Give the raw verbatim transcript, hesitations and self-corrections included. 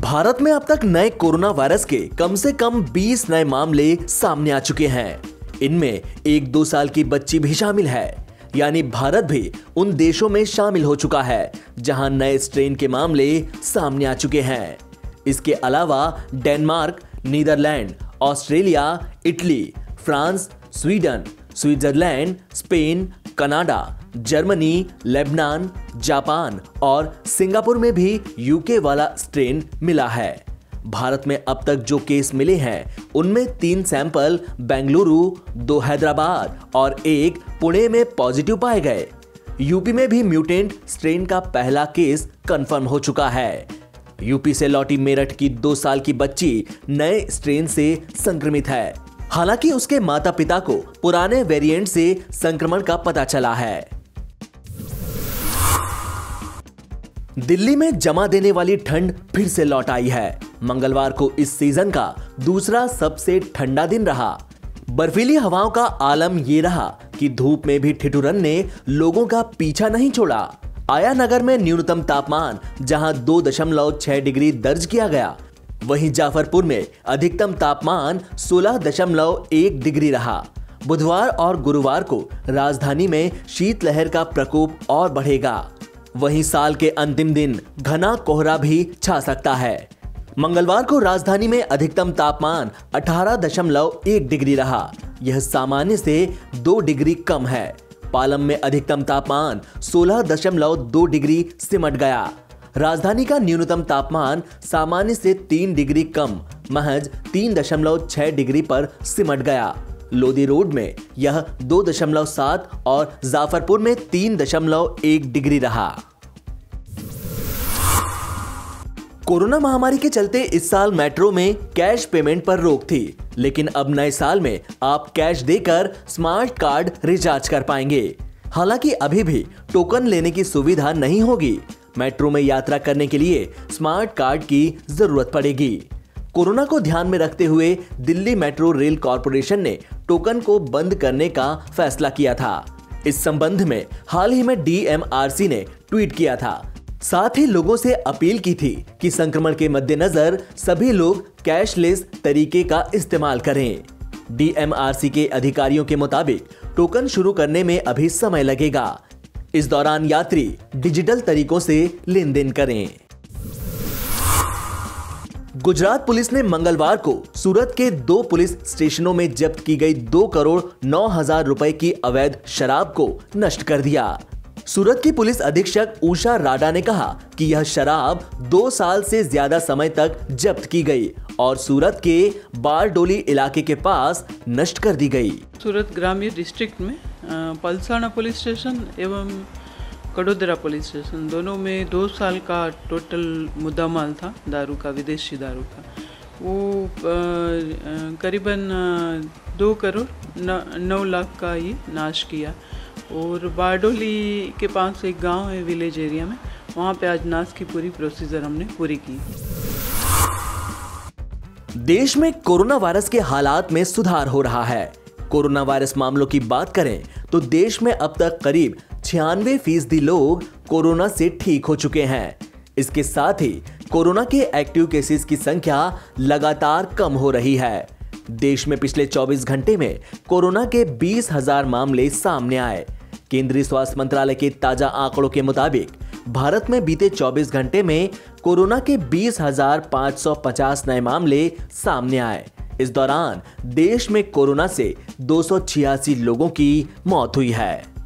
भारत में अब तक नए कोरोना वायरस के कम से कम बीस नए मामले सामने आ चुके हैं। इनमें एक दो साल की बच्ची भी शामिल है, यानी भारत भी उन देशों में शामिल हो चुका है जहां नए स्ट्रेन के मामले सामने आ चुके हैं। इसके अलावा Denmark, Netherlands, Australia, Italy, France, Sweden, Switzerland, Spain, Canada, Germany, Lebanon, Japan और सिंगापुर में भी यूके वाला स्ट्रेन मिला है। भारत में अब तक जो केस मिले हैं उनमें तीन सैंपल बेंगलुरु, दो हैदराबाद और एक पुणे में पॉजिटिव पाए गए। यूपी में भी म्यूटेंट स्ट्रेन का पहला केस कंफर्म हो चुका है। यूपी से लौटी मेरठ की दो साल की बच्ची नए स्ट्रेन से संक्रमित है। हालांकि उसके माता पिता को पुराने वेरिएंट से संक्रमण का पता चला है। दिल्ली में जमा देने वाली ठंड फिर से लौट आई है। मंगलवार को इस सीजन का दूसरा सबसे ठंडा दिन रहा। बर्फीली हवाओं का आलम ये रहा कि धूप में भी ठिठुरन ने लोगों का पीछा नहीं छोड़ा। आया नगर में न्यूनतम तापमान जहां दो दशमलव छह डिग्री दर्ज किया गया, वहीं जाफरपुर में अधिकतम तापमान सोलह दशमलव एक डिग्री रहा। बुधवार और गुरुवार को राजधानी में शीतलहर का प्रकोप और बढ़ेगा। वहीं साल के अंतिम दिन घना कोहरा भी छा सकता है। मंगलवार को राजधानी में अधिकतम तापमान अठारह दशमलव एक डिग्री रहा। यह सामान्य से दो डिग्री कम है। पालम में अधिकतम तापमान सोलह दशमलव दो डिग्री सिमट गया। राजधानी का न्यूनतम तापमान सामान्य से तीन डिग्री कम महज तीन दशमलव छह डिग्री पर सिमट गया। लोधी रोड में यह दो दशमलव सात और जाफरपुर में तीन दशमलव एक डिग्री रहा। कोरोना महामारी के चलते इस साल मेट्रो में कैश पेमेंट पर रोक थी, लेकिन अब नए साल में आप कैश देकर स्मार्ट कार्ड रिचार्ज कर पाएंगे। हालांकि अभी भी टोकन लेने की सुविधा नहीं होगी। मेट्रो में यात्रा करने के लिए स्मार्ट कार्ड की जरूरत पड़ेगी। कोरोना को ध्यान में रखते हुए दिल्ली मेट्रो रेल कॉरपोरेशन ने टोकन को बंद करने का फैसला किया था। इस संबंध में हाल ही में डी एम आर सी ने ट्वीट किया था। साथ ही लोगों से अपील की थी कि संक्रमण के मद्देनजर सभी लोग कैशलेस तरीके का इस्तेमाल करें। डी एम आर सी के अधिकारियों के मुताबिक टोकन शुरू करने में अभी समय लगेगा। इस दौरान यात्री डिजिटल तरीकों से लेन देन करें। गुजरात पुलिस ने मंगलवार को सूरत के दो पुलिस स्टेशनों में जब्त की गई दो करोड़ नौ हजार रुपए की अवैध शराब को नष्ट कर दिया। सूरत की पुलिस अधीक्षक उषा राडा ने कहा कि यह शराब दो साल से ज्यादा समय तक जब्त की गई और सूरत के बारडोली इलाके के पास नष्ट कर दी गई। सूरत ग्रामीण डिस्ट्रिक्ट में पलसाना पुलिस स्टेशन एवं कड़ोदरा पुलिस स्टेशन दोनों में दो साल का टोटल मुद्दामाल था दारू का, विदेशी दारू का। वो करीबन दो करोड़ नौ लाख का ये नाश किया। और बारडोली के पास एक गांव है विलेज एरिया में, वहाँ पे आज नाश की पूरी प्रोसीजर हमने पूरी की। देश में कोरोना वायरस के हालात में सुधार हो रहा है। कोरोना वायरस मामलों की बात करें तो देश में अब तक करीब छियानवे फीसदी लोग कोरोना से ठीक हो चुके हैं। इसके साथ ही कोरोना के एक्टिव केसेस की संख्या लगातार कम हो रही है। देश में पिछले चौबीस घंटे में कोरोना के बीस हजार मामले सामने आए। केंद्रीय स्वास्थ्य मंत्रालय के ताजा आंकड़ों के मुताबिक भारत में बीते चौबीस घंटे में कोरोना के बीस हजार पाँच सौ पचास नए मामले सामने आए। इस दौरान देश में कोरोना से दो सौ छियासी लोगों की मौत हुई है।